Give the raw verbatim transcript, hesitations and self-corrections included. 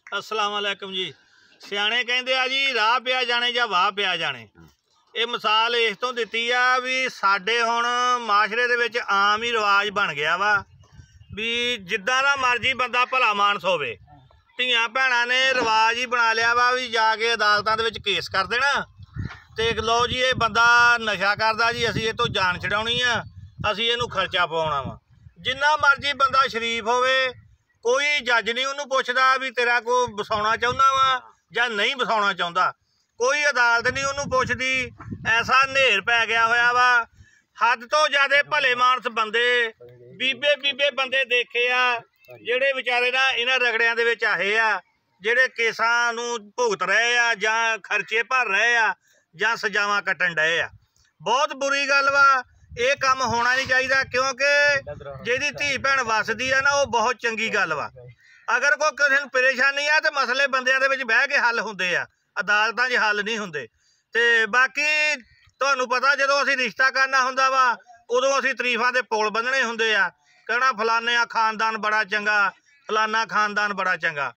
अस्सलाम वालेकुम जी। सियाणे कहंदे आ जी राह पिया जाने जां वाह पिया जाने। ये मिसाल इस तो दित्ती आ भी साडे हुण माशरे दे विच आम ही रिवाज बन गया वा भी जिद्दां दा मर्जी बंदा भला मानस होवे। धीआं भैणां ने रिवाज ही बना लिया वा भी जाके अदालतां दे विच केस कर देना ते लो जी ये बंदा नशा करदा जी असीं इह तों जान छडाउणी आ, असीं इहनूं खर्चा पवाउणा वा। जिन्ना मर्जी बंदा शरीफ होवे कोई जज नहीं उन्होंने पुछदा भी तेरा को बसाउणा चाहुंदा वा जां नहीं बसाउणा चाहुंदा, कोई अदालत नहीं उन्होंने पुछदी। ऐसा नेर पै गया होया वा, हद तो ज़्यादा भले मानस बंदे बीबे बीबे बंदे देखे आ जिहड़े विचारे ना इन्हां रगड़ियां दे विच आए आ, जिहड़े केसां नूं भुगत रहे आ जां खर्चे भर रहे आ जां सजावां कट्टण डए आ। बहुत बुरी गल वा, ये काम होना नहीं चाहिए क्योंकि जिहदी धी भैन वसदी है ना वो बहुत चंगी गल वा। अगर कोई किसी नूं परेशानी आ तो मसले बंदियां दे विच बह के हल हुंदे आ, अदालतां 'च हल नहीं हुंदे। ते बाकी तुहानूं पता जदों असीं रिश्ता करना हुंदा वा उदों असीं तरीफां दे पुल बन्नणे हुंदे आ, कहना फलाने आ खानदान बड़ा चंगा, फलाना खानदान बड़ा चंगा।